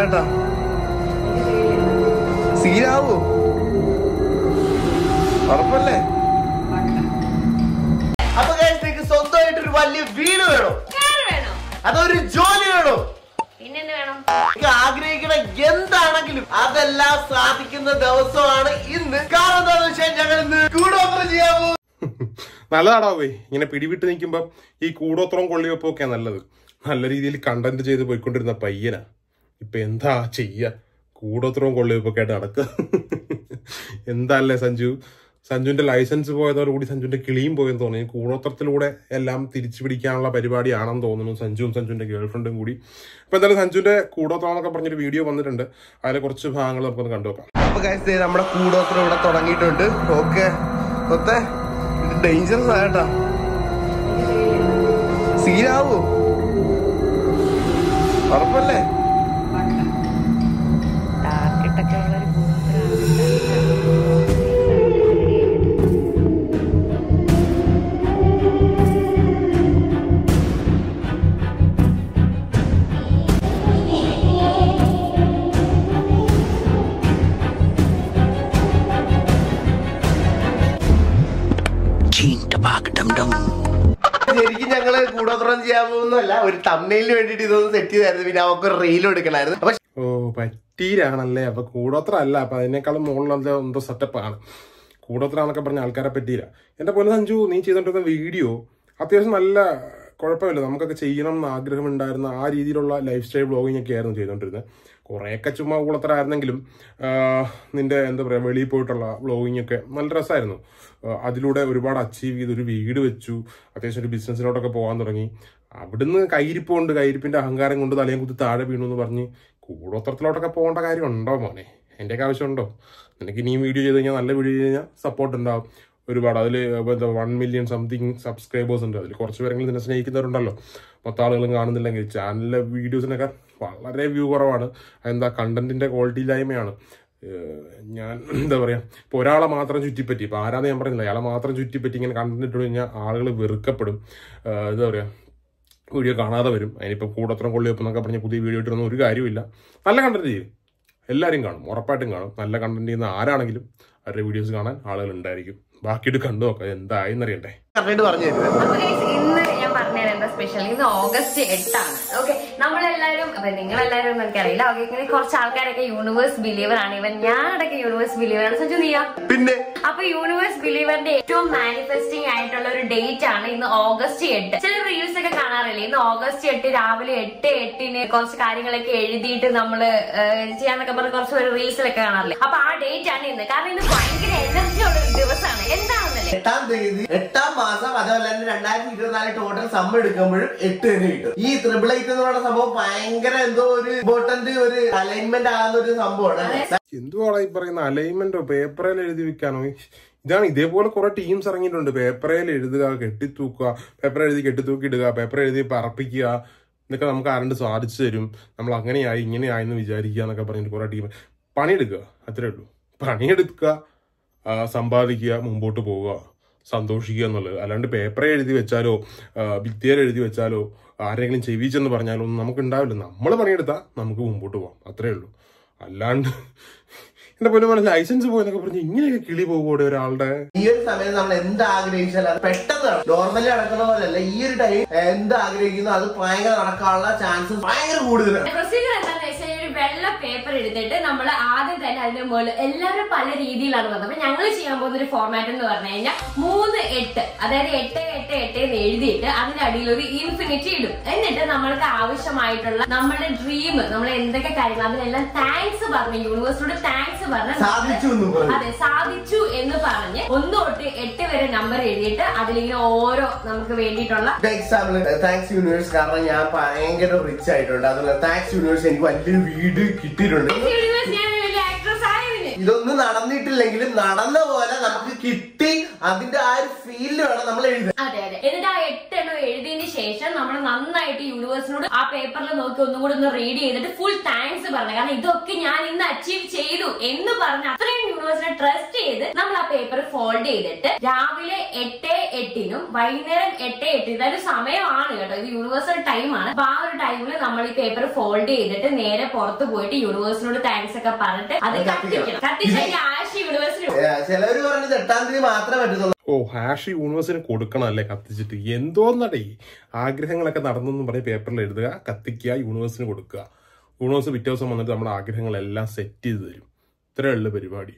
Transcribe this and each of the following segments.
കേട്ടാ. സീനാവോ? ഉറപ്പല്ലേ? അപ്പൊ നിങ്ങൾക്ക് സ്വന്തമായിട്ടൊരു വലിയ വീട് വേണോ? അതൊരു ജോലി വേണോ? ആഗ്രഹിക്കുന്ന എന്താണെങ്കിലും അതെല്ലാം സാധിക്കുന്ന ദിവസമാണ് ഇന്ന്. കാരണം എന്താണെന്ന് വെച്ചാൽ ഞങ്ങൾ ഇന്ന് കൂടോത്രം ചെയ്യാമോ? നല്ലതാടാവേ. ഇങ്ങനെ പിടിവിട്ട് നിൽക്കുമ്പോ ഈ കൂടോത്രം കൊള്ളിവെപ്പൊക്കെ നല്ലത്. നല്ല രീതിയിൽ കണ്ടന്റ് ചെയ്ത് പോയിക്കൊണ്ടിരുന്ന പയ്യനാ ഇപ്പൊ എന്താ ചെയ്യ, കൂടോത്രവും കൊള്ളിവെപ്പൊക്കെ ആയിട്ട് നടക്കുക. എന്താല്ലേ സഞ്ജുവിന്റെ ലൈസൻസ് പോയതോടുകൂടി സഞ്ജുവിന്റെ കിളിയും പോയെന്ന് തോന്നുന്നു. കൂടോത്രത്തിലൂടെ എല്ലാം തിരിച്ചു പിടിക്കാനുള്ള പരിപാടിയാണെന്ന് തോന്നുന്നു സഞ്ജുവും സഞ്ജുവിന്റെ ഗേൾഫ്രണ്ടും കൂടി. അപ്പൊ എന്തായാലും സഞ്ജുവിന്റെ കൂടോത്രം എന്നൊക്കെ പറഞ്ഞൊരു വീഡിയോ വന്നിട്ടുണ്ട്. അതിലെ കുറച്ച് ഭാഗങ്ങൾ നമുക്കൊന്ന് കണ്ടുനോക്കാം. അപ്പൊ ഗൈസ് നമ്മുടെ കൂടോത്രം ഇവിടെ തുടങ്ങിയിട്ടുണ്ട്. ഓക്കെ, ഡേഞ്ചറസ് ആയിട്ടാ. സീനാവോ? ഉറപ്പല്ലേ? ശരിക്കും ഞങ്ങള് കൂടോത്രം ചെയ്യാൻ പോകുന്നല്ല, ഒരു തമ്മിലിന് വേണ്ടിട്ട് ഇതൊന്ന് സെറ്റ് ചെയ്തായിരുന്നു. പിന്നെ അവർക്ക് റീലും എടുക്കണായിരുന്നു. അപ്പൊ പറ്റീരാണല്ലേ? അപ്പൊ കൂടോത്രം അല്ല, അപ്പൊ അതിനേക്കാളും മുകളിൽ എന്തോ സെറ്റപ്പാണ്. കൂടോത്രം എന്നൊക്കെ പറഞ്ഞ ആൾക്കാരെ പറ്റീര. എന്റെ പോലെ സഞ്ജു, നീ ചെയ്തോണ്ടിരുന്ന വീഡിയോ അത്യാവശ്യം നല്ല കുഴപ്പമില്ല. നമുക്കൊക്കെ ചെയ്യണം എന്ന് ആഗ്രഹമുണ്ടായിരുന്ന ആ രീതിയിലുള്ള ലൈഫ് സ്റ്റൈൽ ബ്ലോഗിങ് ഒക്കെ ആയിരുന്നു ചെയ്തോണ്ടിരുന്നത്. കുറേയൊക്കെ ചുമ്മാ കൂടത്തരായിരുന്നെങ്കിലും നിന്റെ എന്താ പറയുക, വെളിയിൽ പോയിട്ടുള്ള വ്ളോഗിങ് ഒക്കെ നല്ല രസമായിരുന്നു. അതിലൂടെ ഒരുപാട് അച്ചീവ് ചെയ്ത് ഒരു വീട് വെച്ചു, അത്യാവശ്യം ഒരു ബിസിനസ്സിലോട്ടൊക്കെ പോകാൻ തുടങ്ങി. അവിടുന്ന് കയ്യിരിപ്പുണ്ട്, കയ്യിരിപ്പിന്റെ അഹങ്കാരം കൊണ്ട് തലയും കുത്തി താഴെ വീണു എന്ന് പറഞ്ഞ് കൂടോത്രത്തിലോട്ടൊക്കെ പോകേണ്ട കാര്യം ഉണ്ടോ മോനെ? എന്റെയൊക്കെ ആവശ്യമുണ്ടോ? നിനക്ക് ഇനിയും വീഡിയോ ചെയ്ത് കഴിഞ്ഞാൽ, നല്ല വീഡിയോ ചെയ്ത് കഴിഞ്ഞാൽ സപ്പോർട്ട് ഉണ്ടാവും ഒരുപാട്. അതിൽ 1 million സംതിങ് സബ്സ്ക്രൈബേഴ്സ് ഉണ്ട്. അതിൽ കുറച്ച് പേരെങ്കിലും നിന്നെ സ്നേഹിക്കുന്നവരുണ്ടല്ലോ. മൊത്തം ആളുകളും കാണുന്നില്ലെങ്കിൽ ചാനലിലെ വീഡിയോസിനൊക്കെ വളരെ വ്യൂ കുറവാണ്. അതെന്താ, കണ്ടന്റിന്റെ ക്വാളിറ്റി ഇല്ലായ്മയാണ്. ഞാൻ എന്താ പറയാ, ഇപ്പൊ ഒരാളെ മാത്രം ചുറ്റിപ്പറ്റി, ഇപ്പൊ ആരാന്ന് ഞാൻ പറയുന്നില്ല, അയാളെ മാത്രം ചുറ്റിപ്പറ്റി ഇങ്ങനെ കണ്ടന്റ് ഇട്ട് കഴിഞ്ഞാൽ ആളുകൾ വെറുക്കപ്പെടും. എന്താ പറയാ, വീഡിയോ കാണാതെ വരും. അതിനിപ്പം കൂടോത്രം കൊള്ളിവെപ്പെന്നൊക്കെ പറഞ്ഞ് പുതിയ വീഡിയോ ഇട്ടൊന്നും ഒരു കാര്യമില്ല. നല്ല കണ്ടന്റ് ചെയ്യും, എല്ലാവരും കാണും, ഉറപ്പായിട്ടും കാണും. നല്ല കണ്ടന്റ് ചെയ്യുന്ന ആരാണെങ്കിലും അവരുടെ വീഡിയോസ് കാണാൻ ആളുകൾ ഉണ്ടായിരിക്കും. ബാക്കിയിട്ട് കണ്ടു നോക്കാം എന്തായെന്നറിയണ്ടേ. ഇന്ന് ഞാൻ പറഞ്ഞത് എന്താ സ്പെഷ്യൽ, ഇന്ന് August 8 ആണ്. ഓക്കെ, നമ്മളെല്ലാരും, അപ്പൊ നിങ്ങളെല്ലാരും ഒന്നും എനിക്കറിയില്ല. ഓക്കെ, ഇങ്ങനെ കുറച്ച് ആൾക്കാരൊക്കെ യൂണിവേഴ്സ് ബിലീവർ ആണ്. ഇവൻ ഞാനടക്കം യൂണിവേഴ്സ് ബിലീവർ ആണ്. സഞ്ജു നീയാ? പിന്നെ അപ്പൊ യൂണിവേഴ്സ് ബിലീവറിന്റെ ഏറ്റവും മാനിഫെസ്റ്റിംഗ് ആയിട്ടുള്ള ഒരു ഡേറ്റ് ആണ് ഇന്ന് August 8. ചില റീൽസ് ഒക്കെ കാണാറില്ലേ, ഇന്ന് August 8 രാവിലെ 8:08 കുറച്ച് കാര്യങ്ങളൊക്കെ എഴുതിയിട്ട് നമ്മള് ചെയ്യാന്നൊക്കെ പറഞ്ഞ് കുറച്ച് പേര് റീൽസിലൊക്കെ കാണാറില്ലേ. അപ്പൊ ആ ഡേറ്റ് ആണ് ഇന്ന്. കാരണം ഇന്ന് ഭയങ്കര എനർജിയുള്ള ഒരു ദിവസമാണ്. എന്താണെന്നല്ലേ, 8-ാം തീയതി 8-ാം മാസം, അതേപോലെ തന്നെ 2024 ടോട്ടൽ സം എടുക്കുമ്പോഴും 8 തന്നെ കിട്ടും. ഈ 888 എന്ന് പറയുന്ന സംഭവം ഭയങ്കര എന്തോ ഒരു ഇമ്പോർട്ടന്റ് ഒരു അലൈൻമെന്റ് ആകുന്ന ഒരു സംഭവമാണ്. എന്തുവാണ് ഈ പറയുന്ന അലൈൻമെന്റോ? പേപ്പറിൽ എഴുതി വെക്കാനോ? ഇതാണ്, ഇതേപോലെ കുറെ ടീംസ് ഇറങ്ങിയിട്ടുണ്ട്. പേപ്പറിൽ എഴുതുക, കെട്ടിത്തൂക്കുക, പേപ്പർ എഴുതി കെട്ടിത്തൂക്കി ഇടുക, പേപ്പർ എഴുതി പറപ്പിക്കുക, ഇതൊക്കെ നമുക്ക് ആരണ്ട് സാധിച്ചു തരും. നമ്മൾ അങ്ങനെയായി ഇങ്ങനെയായെന്ന് വിചാരിക്കുക എന്നൊക്കെ പറഞ്ഞിട്ട് കുറെ ടീം പണിയെടുക്കുക. അത്രേ ഉള്ളൂ. പണിയെടുക്കുക, സമ്പാദിക്കുക, മുമ്പോട്ട് പോവുക, സന്തോഷിക്കുക എന്നുള്ളത്. അല്ലാണ്ട് പേപ്പറെ എഴുതി വെച്ചാലോ ഭിത്തിയിൽ എഴുതി വെച്ചാലോ ആരെങ്കിലും ചെവിച്ചെന്ന് പറഞ്ഞാലോ ഒന്നും നമുക്ക് ഉണ്ടാവില്ല. നമ്മൾ പണിയെടുത്താൽ നമുക്ക് മുമ്പോട്ട് പോകാം, അത്രേ ഉള്ളൂ. അല്ലാണ്ട് എന്റെ പോലെ ലൈസൻസ് പോയെന്നൊക്കെ പറഞ്ഞ് ഇങ്ങനെയൊക്കെ കിളി പോകുകൂടെ ഒരാളുടെ? ഈ ഒരു സമയത്ത് നമ്മൾ എന്ത് ആഗ്രഹിച്ചാലും അത് പെട്ടെന്ന് നോർമലി നടക്കുന്ന പോലെയല്ല. ഈ ഒരു ടൈം എന്ത് ആഗ്രഹിക്കുന്നു അത് ഭയങ്കര നടക്കാനുള്ള ചാൻസസ് ഭയങ്കര കൂടുതലാണ്. വെള്ള പേപ്പർ എടുത്തിട്ട് നമ്മൾ ആദ്യം തന്നെ അതിന്റെ മുകളിൽ എല്ലാവരും പല രീതിയിലാണ് വന്നത്. അപ്പൊ ഞങ്ങൾ ചെയ്യാൻ പോകുന്ന ഒരു ഫോർമാറ്റ് എന്ന് പറഞ്ഞു കഴിഞ്ഞാൽ 3-8, അതായത് 8-8-8 എന്ന് എഴുതിയിട്ട് അതിന്റെ അടിയിൽ ഒരു ഇൻഫിനിറ്റി ഇടും. എന്നിട്ട് നമ്മൾക്ക് ആവശ്യമായിട്ടുള്ള നമ്മുടെ ഡ്രീം, നമ്മൾ എന്തൊക്കെ കാര്യങ്ങൾ അതിനെല്ലാം താങ്ക്സ് പറഞ്ഞ്, യൂണിവേഴ്സിനോട് താങ്ക്സ് പറഞ്ഞ്, അതെ സാധിച്ചു എന്ന് പറഞ്ഞ് 1 തൊട്ട് 8 വരെ നമ്പർ എഴുതിയിട്ട് അതിലിങ്ങനെ ഓരോ നമുക്ക് വേണ്ടിയിട്ടുള്ള എക്സാമ്പിൾ താങ്ക്സ് യൂണിവേഴ്സ്, കാരണം ഞാൻ ഭയങ്കര റിച്ച് ആയിട്ടുണ്ട്, അതുപോലെ താങ്ക്സ് യൂണിവേഴ്സ് എനിക്ക് വലിയൊരു വീട് കിട്ടിയിട്ടുണ്ട്, ഇതൊന്നും നടന്നിട്ടില്ലെങ്കിലും നടന്ന പോലെ നമുക്ക് കിട്ടി, അതിന്റെ ആ ഒരു ഫീലിൽ വേണം നമ്മൾ എഴുതാൻ. അതെ അതെ. എന്നിട്ട് ആ 8 എണ്ണം എഴുതിയതിന് ശേഷം നമ്മൾ നന്നായിട്ട് യൂണിവേഴ്സിനോട് ആ പേപ്പറിൽ നോക്കി ഒന്നും കൂടി ഒന്ന് റീഡ് ചെയ്തിട്ട് ഫുൾ താങ്ക്സ് പറഞ്ഞു. കാരണം ഇതൊക്കെ ഞാൻ ഇന്ന് അച്ചീവ് ചെയ്തു എന്ന് പറഞ്ഞ് അത്രയും യൂണിവേഴ്സിനെ ട്രസ്റ്റ് ചെയ്ത് നമ്മൾ ആ പേപ്പർ ഫോൾഡ് ചെയ്തിട്ട് രാവിലെ 8:08 വൈകുന്നേരം 8:08 ഇതൊരു സമയമാണ് കേട്ടോ, ഇത് യൂണിവേഴ്സൽ ടൈമാണ്. അപ്പൊ ആ ഒരു ടൈമിൽ നമ്മൾ ഈ പേപ്പർ ഫോൾഡ് ചെയ്തിട്ട് നേരെ പുറത്ത് പോയിട്ട് യൂണിവേഴ്സിനോട് താങ്ക്സ് ഒക്കെ പറഞ്ഞിട്ട് അത് കത്തിക്കണം. കത്തിച്ച് കഴിഞ്ഞാൽ ആഷ് യൂണിവേഴ്സിറ്റി. ചിലവര് പറഞ്ഞത് 8-ാം തീയതി മാത്രമേ പറ്റുന്നുള്ളൂ. ഓ, ഹാഷ് യൂണിവേഴ്സിന് കൊടുക്കണം അല്ലേ കത്തിച്ചിട്ട്? എന്തോന്നടേ ആഗ്രഹങ്ങളൊക്കെ നടന്നെന്ന് പറഞ്ഞ് പേപ്പറിൽ എഴുതുക, കത്തിക്കുക, യൂണിവേഴ്സിന് കൊടുക്കുക. യൂണിവേഴ്സ് പിറ്റേ ദിവസം വന്നിട്ട് നമ്മുടെ ആഗ്രഹങ്ങളെല്ലാം സെറ്റ് ചെയ്ത് തരും. ഇത്രയുള്ള പരിപാടി.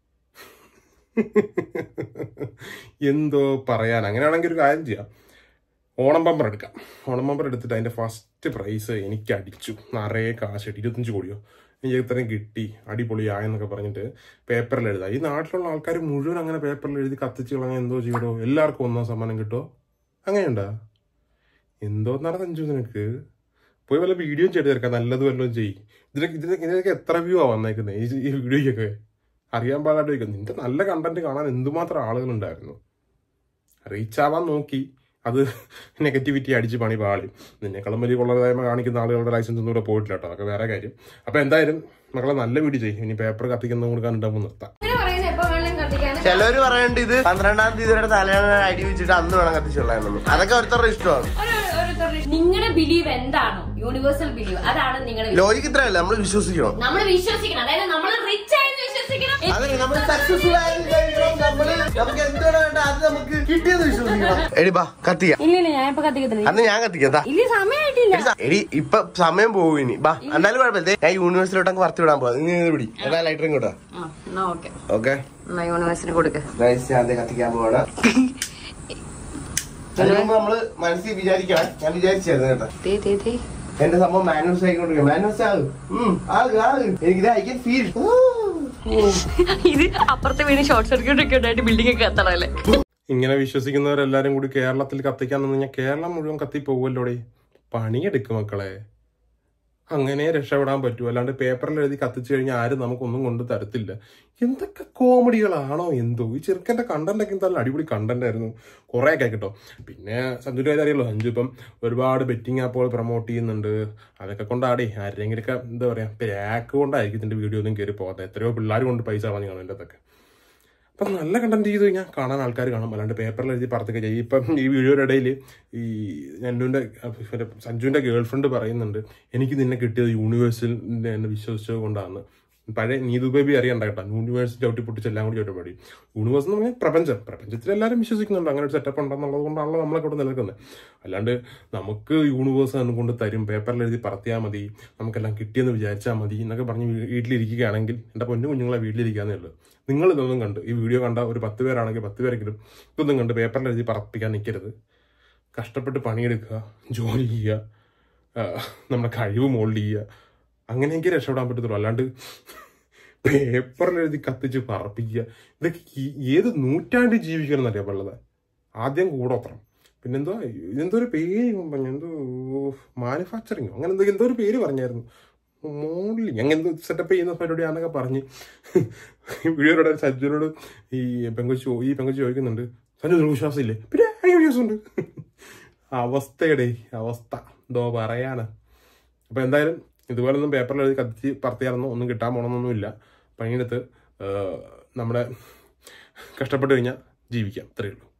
എന്തോ പറയാൻ. അങ്ങനെയാണെങ്കിൽ ഒരു കാര്യം ചെയ്യാം, ഓണം ബമ്പർ എടുക്കാം. ഓണം ബമ്പർ എടുത്തിട്ട് അതിന്റെ ഫസ്റ്റ് പ്രൈസ് എനിക്ക് അടിച്ചു, നിറയെ കാശ് കിട്ടി, 25 കോടിയോ എനിക്ക് ഇത്രയും കിട്ടി, അടിപൊളിയായെന്നൊക്കെ പറഞ്ഞിട്ട് പേപ്പറിൽ എഴുതാം. ഈ നാട്ടിലുള്ള ആൾക്കാർ മുഴുവൻ അങ്ങനെ പേപ്പറിൽ എഴുതി കത്തിച്ച് കളഞ്ഞാൽ എന്തോ ചെയ്യണോ? എല്ലാവർക്കും 1-ാം സമ്മാനം കിട്ടുമോ? അങ്ങനെയുണ്ടോ? എന്തോ നടന്നു നിനക്ക്? പോയി വല്ല വീഡിയോ ചെയ്ത് തീർക്കാം, നല്ലത് വല്ലതും ചെയ്യും. ഇതിനൊക്കെ എത്ര വ്യൂ ആ വന്നേക്കുന്നത് ഈ വീഡിയോയ്ക്കൊക്കെ? അറിയാൻ പാടായിട്ട് ചോദിക്കും. നിന്റെ നല്ല കണ്ടന്റ് കാണാൻ എന്തുമാത്രം ആളുകളുണ്ടായിരുന്നു. റീച്ച് ആവാൻ നോക്കി, അത് നെഗറ്റിവിറ്റി അടിച്ച് പണി പാളി. നിന്നെക്കാളും വലിയ കൊള്ളരുതായ്മ കാണിക്കുന്ന ആളുകളുടെ ലൈസൻസ് ഒന്നും കൂടെ പോയിട്ടില്ല കേട്ടോ, അതൊക്കെ വേറെ കാര്യം. അപ്പൊ എന്തായാലും മക്കളെ നല്ല വീഡിയോ ചെയ്യും. ഇനി പേപ്പർ കത്തിക്കുന്ന കൊടുക്കാനുണ്ടാവും നിർത്താം. ചിലവര് പറയണ്ട് ഇത് 12-ാം തീയതിയുടെ തലേന്ന് അടി വെച്ചിട്ട് അന്ന് വേണം കത്തിച്ചുള്ളതെന്നു. അതൊക്കെ ഓരോരുത്തരുടെ ഇഷ്ടമാണ്. നിങ്ങളുടെ ബിലീവ് എന്താണോ, യൂണിവേഴ്സൽ ബിലീവ്, അതാണ് നിങ്ങളുടെ ലോജിക്ക്. ഇത്രയല്ല, നമ്മൾ വിശ്വസിക്കണം. നമ്മൾ വിശ്വസിക്കണം. അതായത് നമ്മൾ റിച്ച് ആയെന്ന് വിശ്വസിക്കണം. അതെ, നമ്മൾ സക്സസ്ഫുൾ ആയെന്ന് നമുക്ക് എന്താണ് വേണ്ട അത് നമുക്ക് കിട്ടിയെന്ന് വിശ്വസിക്കണം. എടി ബാ കത്തിക്കാം. ഇല്ല ഞാൻ ഇപ്പൊ കത്തിക്കത്തില്ല. അന്ന് ഞാൻ കത്തിക്കാം. ഇല്ല സമയമായിട്ടില്ല. എടി ഇപ്പൊ സമയം പോകും ഇനി. ബാ എന്നാലും കുഴപ്പമില്ല, ഞാൻ യൂണിവേഴ്സിലോട്ടൊക്കെ പറത്തി വിടാൻ പോവാ. നീ പിടി, എല്ലാ ലൈറ്ററും കൂട്ടാ. ഓക്കെ, യൂണിവേഴ്സിന് കൊടുക്ക. കത്തിക്കാൻ പോവാണ്. നമ്മള് മനസ്സിൽ വിചാരിക്കണം. ഞാൻ വിചാരിച്ചായിരുന്നു കേട്ടോ, എന്റെ സംഭവം മാനുവൽസ് ആയിക്കൊണ്ടിരിക്കുക. മാനുവൽസ് എനിക്ക് ഐ ക്യാൻ ഫീൽ. ഇത് അപ്പുറത്തെ വീട് ഷോർട്ട് സർക്യൂട്ട് ഒക്കെ ഉണ്ടായിട്ട് ബിൽഡിംഗ് ഒക്കെ കത്തണല്ലേ. ഇങ്ങനെ വിശ്വസിക്കുന്നവരെല്ലാരും കൂടി കേരളത്തിൽ കത്തിക്കാൻ നിന്ന് കഴിഞ്ഞാൽ കേരളം മുഴുവൻ കത്തി പോകുമല്ലോടെ. പണിയെടുക്കും മക്കളെ, അങ്ങനെ രക്ഷപ്പെടാൻ പറ്റൂ. അല്ലാണ്ട് പേപ്പറിൽ എഴുതി കത്തിച്ചു കഴിഞ്ഞാൽ ആരും നമുക്കൊന്നും കൊണ്ട് തരത്തില്ല. എന്തൊക്കെ കോമഡികളാണോ എന്തോ. ഈ ചെറുക്കൻ്റെ കണ്ടന്റൊക്കെ എന്തായാലും അടിപൊളി കണ്ടന്റ് ആയിരുന്നു, കുറേ ഒക്കെ കേട്ടോ. പിന്നെ സഞ്ജുവിൻ്റെ കാര്യം അറിയാലോ, സഞ്ജു ഇപ്പം ഒരുപാട് ബെറ്റിംഗ് ആപ്പുകൾ പ്രൊമോട്ട് ചെയ്യുന്നുണ്ട്. അതൊക്കെ കൊണ്ടാടേ ആരെങ്കിലൊക്കെ എന്താ പറയാ പ്രാക്ക് കൊണ്ടായിരിക്കും ഇതിന്റെ വീഡിയോ ഒന്നും കയറി പോകാത്ത. എത്രയോ പിള്ളേർ കൊണ്ട് പൈസ കളഞ്ഞു കാണും എൻ്റെ അതൊക്കെ. അപ്പം നല്ല കണ്ടന്റ് ചെയ്ത് കഴിഞ്ഞാൽ കാണാൻ ആൾക്കാർ കാണും. അല്ലാണ്ട് പേപ്പറിൽ എഴുതി പറത്തൊക്കെ ചെയ്യും. ഇപ്പം ഈ വീഡിയോയുടെ ഇടയിൽ ഈ സഞ്ജുവിൻ്റെ ഗേൾഫ്രണ്ട് പറയുന്നുണ്ട്, എനിക്ക് നിന്നെ കിട്ടിയത് യൂണിവേഴ്സിൻ്റെ എന്നെ വിശ്വസിച്ചത് കൊണ്ടാണ്. പഴയ നീതു ബേബി അറിയണ്ട കേട്ടോ, യൂണിവേഴ്സ് ചവിട്ടി പൊട്ടിച്ച് എല്ലാം കൂടി ചവിട്ടി പാടി. യൂണിവേഴ്സ് എന്ന് പറഞ്ഞാൽ പ്രപഞ്ചത്തിൽ എല്ലാവരും വിശ്വസിക്കുന്നുണ്ട്. അങ്ങനെ ഒരു സെറ്റപ്പ് ഉണ്ടെന്നുള്ളത് കൊണ്ടാണല്ലോ നമ്മളൊക്കെ ഇവിടെ നിലനിൽക്കുന്നത്. അല്ലാണ്ട് നമുക്ക് യൂണിവേഴ്സ് അതുകൊണ്ട് തരും, പേപ്പറിൽ എഴുതി പറത്തിയാൽ മതി, നമുക്കെല്ലാം കിട്ടിയെന്ന് വിചാരിച്ചാൽ മതി എന്നൊക്കെ പറഞ്ഞ് വീട്ടിലിരിക്കുകയാണെങ്കിൽ എൻ്റെ പൊന്നു കുഞ്ഞുങ്ങളെ വീട്ടിലിരിക്കാന്നേ ഉള്ളൂ. നിങ്ങൾ ഇതൊന്നും കണ്ട് ഈ വീഡിയോ കണ്ട ഒരു 10 പേരാണെങ്കിൽ 10 പേരെങ്കിലും ഇതൊന്നും കണ്ട് പേപ്പറിൽ എഴുതി പറപ്പിക്കാൻ നിൽക്കരുത്. കഷ്ടപ്പെട്ട് പണിയെടുക്കുക, ജോലി ചെയ്യുക, നമ്മുടെ കഴിവ് മോൾഡ് ചെയ്യുക, അങ്ങനെയെങ്കിൽ രക്ഷപ്പെടാൻ പറ്റത്തുള്ളൂ. അല്ലാണ്ട് പേപ്പറിൽ എഴുതി കത്തിച്ച് പറപ്പിക്കുക, ഇതൊക്കെ ഏത് നൂറ്റാണ്ടിൽ ജീവിക്കണം എന്നറിയാൻ പാടുള്ളത്. ആദ്യം കൂടോത്രം, പിന്നെന്തോ ഇതെന്തോ ഒരു പേര് പറഞ്ഞു, എന്തോ മാനുഫാക്ചറിങ്ങോ അങ്ങനെ എന്തോ ഒരു പേര് പറഞ്ഞായിരുന്നു, മോഡലിങ്, അങ്ങനെ എന്തോ സെറ്റപ്പ് ചെയ്യുന്ന പരിപാടിയാണെന്നൊക്കെ പറഞ്ഞ് വീഡിയോയുടെ സഞ്ജുവിനോട് ഈ പെങ്കൊച്ച് ചോദിക്കുന്നുണ്ട്, സഞ്ജു നിങ്ങൾക്ക് വിശ്വാസമില്ലേ? പിന്നെ അങ്ങനെ വിശ്വാസമുണ്ട്. അവസ്ഥയുടെ അവസ്ഥ എന്തോ പറയാനാ. അപ്പൊ എന്തായാലും ഇതുപോലൊന്നും പേപ്പറിൽ എഴുതി കത്തിച്ച് പറത്തിയാലൊന്നും ഒന്നും കിട്ടാൻ പോകണമെന്നൊന്നുമില്ല. പണിയെടുത്ത് നമ്മുടെ കഷ്ടപ്പെട്ട് കഴിഞ്ഞാൽ ജീവിക്കാം, അത്രയേ ഉള്ളൂ.